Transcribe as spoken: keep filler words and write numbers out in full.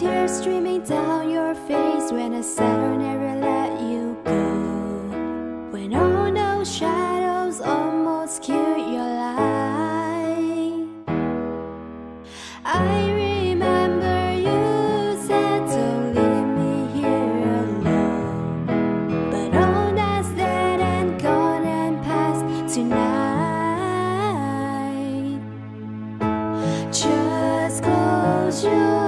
tears streaming down your face when I said I'll never let you go. When all those shadows almost killed your light, I remember you said don't leave me here alone. But all that's dead and gone and past tonight. Just close your